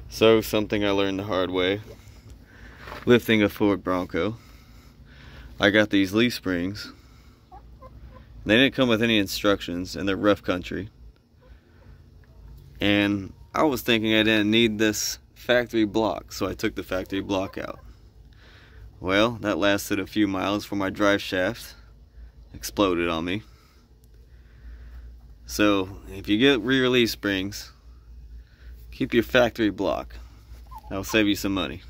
So, something I learned the hard way, lifting a Ford Bronco. I got these leaf springs. They didn't come with any instructions, and they're rough country. And I was thinking I didn't need this factory block, so I took the factory block out. Well, that lasted a few miles before my drive shaft exploded on me. So, if you get rear leaf springs, keep your factory block. That'll save you some money.